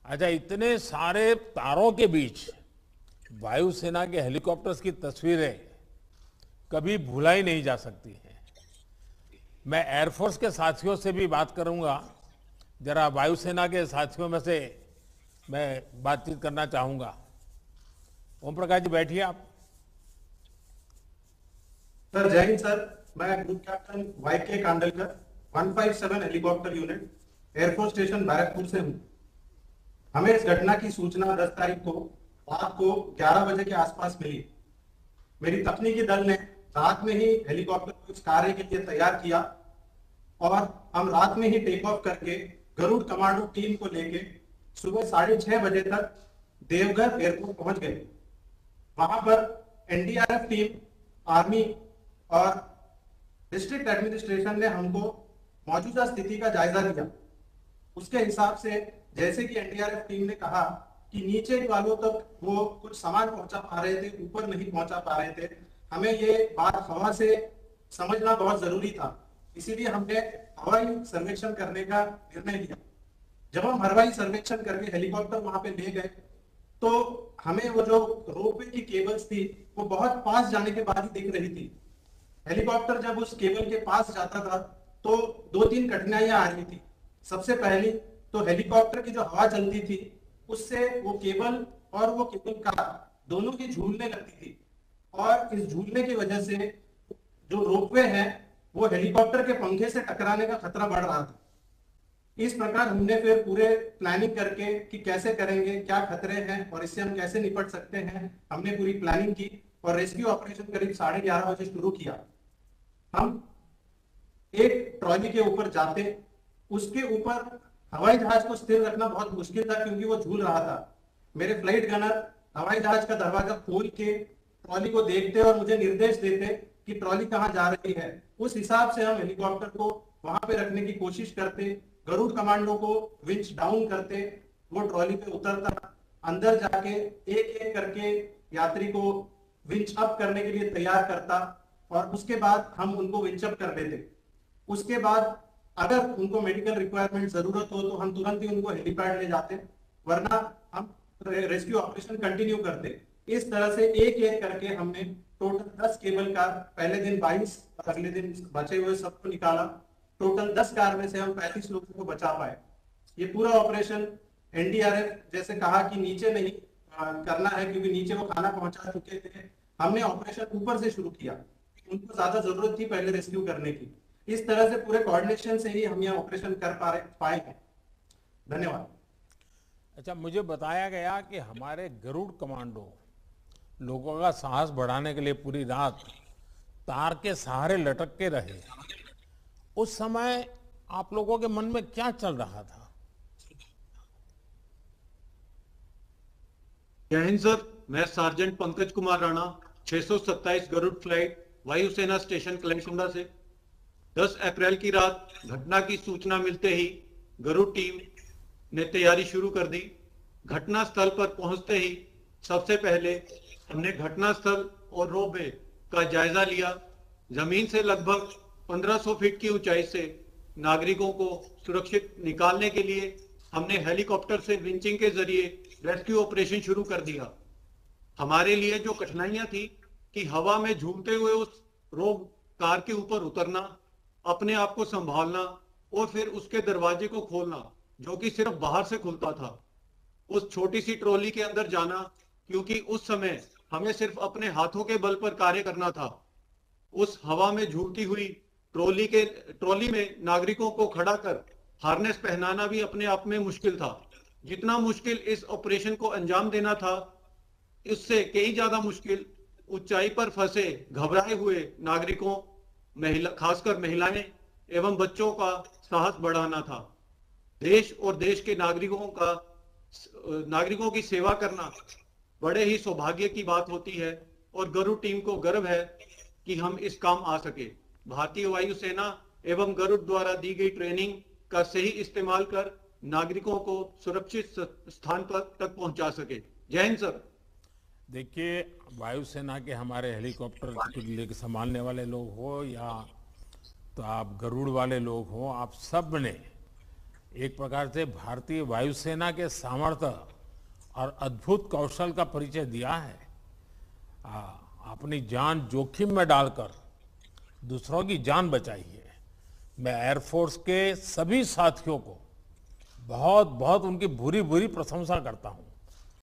अच्छा, इतने सारे तारों के बीच वायुसेना के हेलीकॉप्टर्स की तस्वीरें कभी भुलाई नहीं जा सकती हैं। मैं एयरफोर्स के साथियों से भी बात करूंगा। जरा वायुसेना के साथियों में से मैं बातचीत करना चाहूंगा। ओम प्रकाश जी, बैठिए आप। Sir Jai Hind sir. मैं group captain Y K Kandalkar 157 helicopter unit air force station Barrackpore से हूँ। हमें इस घटना की सूचना 10 तारीख को रात को 11 बजे के आसपास मिली। मेरी तकनीकी दल ने रात में ही हेलीकॉप्टर को इस कार्य के लिए तैयार किया और हम रात में ही टेक ऑफ करके गरुड़ कमांडो टीम को लेके सुबह 6:30 बजे तक देवघर एयरपोर्ट पहुंच गए। वहां पर एनडीआरएफ टीम, आर्मी और डिस्ट्रिक्ट एडमिनिस्ट्रेशन ने हमको मौजूदा स्थिति का जायजा दिया। उसके हिसाब से जैसे कि एनडीआरएफ टीम ने कहा कि नीचे वालों तक वो कुछ सामान पहुंचा पा रहे थे, ऊपर नहीं पहुंचा पा रहे थे। हमें ये बात हवा से समझना बहुत जरूरी था, इसीलिए हमने हवाई सर्वेक्षण करने का निर्णय लिया। जब हम हवाई सर्वेक्षण करके हेलीकॉप्टर वहां पे ले गए तो हमें वो जो रोपवे की केबल्स थी वो बहुत पास जाने के बाद ही दिख रही थी। हेलीकॉप्टर जब उस केबल के पास जाता था तो 2-3 कठिनाइयां आ रही थी। सबसे पहली तो हेलीकॉप्टर की जो हवा चलती थी उससे वो केबल और वो केबल कार दोनों की झूलने लगती थी और इस झूलने की वजह से जो रोपवे है वो हेलीकॉप्टर के पंखे से टकराने का खतरा बढ़ रहा था। इस प्रकार हमने फिर पूरे प्लानिंग करके कि कैसे करेंगे, क्या खतरे हैं और इससे हम कैसे निपट सकते हैं, हमने पूरी प्लानिंग की और रेस्क्यू ऑपरेशन करीब 11:30 बजे शुरू किया। हम एक ट्रॉली के ऊपर जाते, उसके ऊपर हवाई जहाज को स्थिर रखना बहुत मुश्किल था क्योंकि वो झूल रहा था। मेरे फ्लाइट गनर हवाई जहाज का दरवाजा खोल के ट्रॉली को देखते और मुझे निर्देश देते कि ट्रॉली कहाँ जा रही है। उस हिसाब से हम हेलीकॉप्टर को वहां पे रखने की कोशिश करते। गरुड़ कमांडो को विंच डाउन करते, वो ट्रॉली पे उतरता, अंदर जाके एक एक करके यात्री को विंच अप करने के लिए तैयार करता और उसके बाद हम उनको विंच अप कर देते। उसके बाद अगर उनको मेडिकल रिक्वायरमेंट जरूरत हो तो हम तुरंत ही उनको हेलीपैड ले जाते, वरना हम रेस्क्यू ऑपरेशन कंटिन्यू करते। इस तरह से एक एक करके हमने टोटल 10 केबल कार, पहले दिन 22 और अगले दिन बचे हुए सबको निकाला। टोटल 10 कार में से हम 35 लोगों को बचा पाए। ये पूरा ऑपरेशन एनडीआरएफ जैसे कहा कि नीचे नहीं करना है क्योंकि नीचे वो खाना पहुंचा चुके थे, हमने ऑपरेशन ऊपर से शुरू किया। उनको ज्यादा जरूरत थी पहले रेस्क्यू करने की। इस तरह से पूरे कोऑर्डिनेशन से ही हम यह ऑपरेशन कर पाए हैं। धन्यवाद। अच्छा, मुझे बताया गया कि हमारे गरुड़ कमांडो लोगों का साहस बढ़ाने के लिए पूरी रात तार के सहारे लटक के रहे। उस समय आप लोगों के मन में क्या चल रहा था? जय हिंद सर। मैं सार्जेंट पंकज कुमार राणा, 627 गरुड़ फ्लाइट, वायुसेना स्टेशन कलमकुंडा से। 10 अप्रैल की रात घटना की सूचना मिलते ही गरुड़ टीम ने तैयारी शुरू कर दी। घटना स्थल पर पहुंचते ही सबसे पहले हमने घटना स्थल और रोपवे का जायजा लिया। जमीन से लगभग 1500 फीट की ऊंचाई से नागरिकों को सुरक्षित निकालने के लिए हमने हेलीकॉप्टर से विंचिंग के जरिए रेस्क्यू ऑपरेशन शुरू कर दिया। हमारे लिए जो कठिनाइयां थी कि हवा में झूलते हुए उस रोप कार के ऊपर उतरना, अपने आप को संभालना और फिर उसके दरवाजे को खोलना जो कि सिर्फ बाहर से खुलता था, उस छोटी सी ट्रॉली के अंदर जाना क्योंकि उस समय हमें सिर्फ अपने हाथों के बल पर कार्य करना था। उस हवा में झूलती हुई ट्रॉली में नागरिकों को खड़ा कर हार्नेस पहनाना भी अपने आप में मुश्किल था। जितना मुश्किल इस ऑपरेशन को अंजाम देना था, इससे कई ज्यादा मुश्किल ऊंचाई पर फंसे घबराए हुए नागरिकों, खासकर महिलाएं एवं बच्चों का साहस बढ़ाना था। देश और देश के नागरिकों की सेवा करना बड़े ही सौभाग्य की बात होती है और गरुड़ टीम को गर्व है कि हम इस काम आ सके। भारतीय वायुसेना एवं गरुड़ द्वारा दी गई ट्रेनिंग का सही इस्तेमाल कर नागरिकों को सुरक्षित स्थान पर तक पहुंचा सके। जय हिंद सर। देखिए, वायुसेना के हमारे हेलीकॉप्टर को लेकर संभालने वाले लोग हो या तो आप गरुड़ वाले लोग हो, आप सब ने एक प्रकार से भारतीय वायुसेना के सामर्थ्य और अद्भुत कौशल का परिचय दिया है। अपनी जान जोखिम में डालकर दूसरों की जान बचाई है। मैं एयरफोर्स के सभी साथियों को बहुत बहुत उनकी भूरी भूरी प्रशंसा करता हूं।